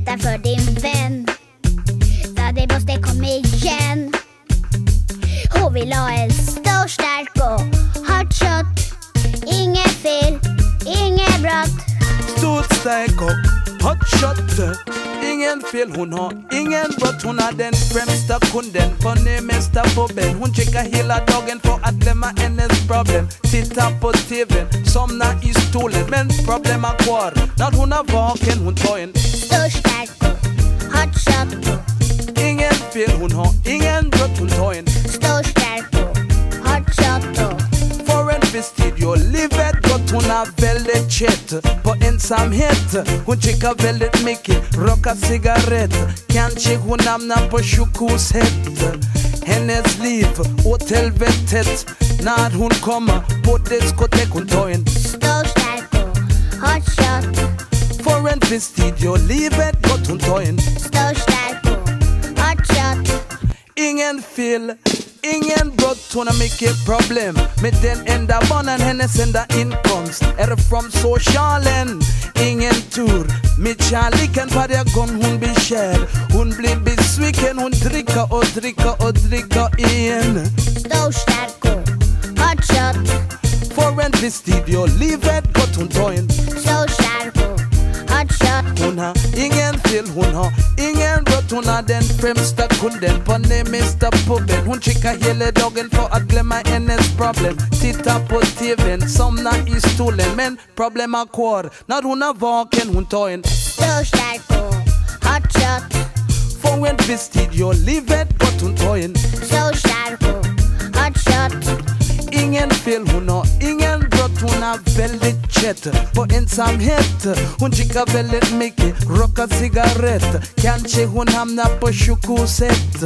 berätta för din vän. Så det måste komma igen. Hon vill ha en stor, stark och hot shot. Inget fel, inget brott. Stort, stark och hot shot. Ingen fel, hon har ingen brott. Hon är den främsta kunden på den mesta bobben. Hon checkar hela dagen för att glömma hennes problem. Tittar på tvn, somnar i stolen. Men problem är kvar. När hon är vaken, hon tar en stor, stark och hot shot. Ingen fel, hon har ingen brott. Hon tar en stor, stark och hot shot. För en festidio, livet gott. Hon är väldigt kött på ensamhet. Hon checkar väldigt mycket, rockar cigarett. Kanske hon hamnar på sjukhuset. Hennes liv åt helvetet. När hon kommer på diskotek, hon tar en stor, stark och hot shot. För en festidio, livet gott. Hon tar en stor, stark och hot shot. Ingen fel, ingen brott, hon har mycket problem. Med den enda barnen, hennes enda inkomst är från socialen. Ingen tur med kärleken varje gång hon blir kär. Hon blir besviken, hon dricker och dricker och dricker igen. Stor, stark och hot shot. För en vestidio, livet gott. Hon tar en stor, stark och hot shot. Hon har ingen fel, hon har ingen brott. Hon är den främsta kunden på den mesta puben. Hon checkar hela dagen för att glömma hennes problem. Tittar på tvn, somnar i stolen. Men problem är kvar. När hon är vaken, hon tar en stor, stark och hot shot. För en vestidio, livet gott. Hon tar en stor, stark och hot shot. Ingen fel, hon har ingen brott. Hon är väldigt kött på ensamhet. Hon checkar väldigt mycket, rockar cigarett. Kanske hon hamnar på sjukhuset.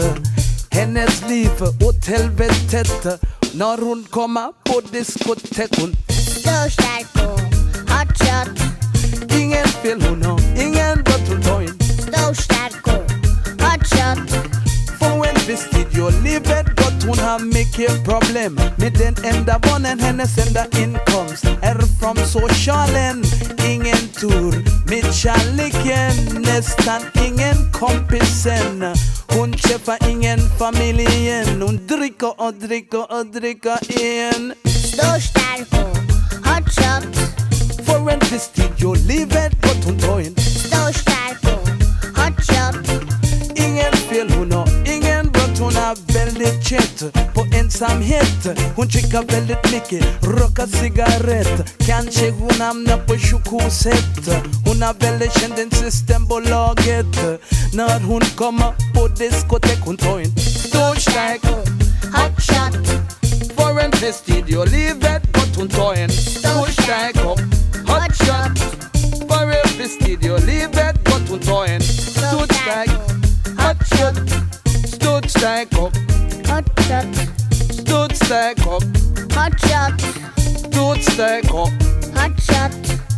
Hennes liv åt helvetet. När hon kommer på diskotek, hon stor, stark och hot shot. Ingen fel, hon har ingen brott. Hon tar en stor, stark och hot shot. För en vestidio, livet gott. Hon har mycket problem med den enda barnen, hennes enda inkomst är från socialen. Ingen tur med kärleken, nästan ingen kompisen. Hon träffar ingen familj igen. Hon dricker och dricker och dricker igen. Stor, stark och hot shot. För en vestidio, livet gott. Hon tar en stor, stark och hot shot. Ingen fel, hon har ingen brott. Hon är väldigt kött på ensamhet. Hon checkar väldigt mycket, rockar cigarett. Kanske hon hamnar på sjukhuset. Hon är väldigt känd i Systembolaget. När hon kommer på diskotek, hon tar en stor, stark och hot shot. För en vestidio, livet gott. Hon tar en stor, stark och hot shot. För en vestidio, livet gott. Hon tar en stor, stark hot shot. Stort, stark och hot shot. stort, stark och Hot shot. stort, stark och Hot shot.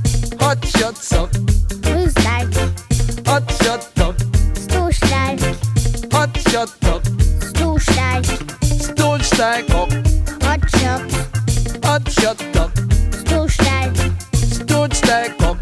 hot shots up. Stor, stark. Hot shot up. Stor, stark. Hot shot up. Stor, stark. Stort, stark och Hot shot. hot shot up. Stor, stark. Stort, stark och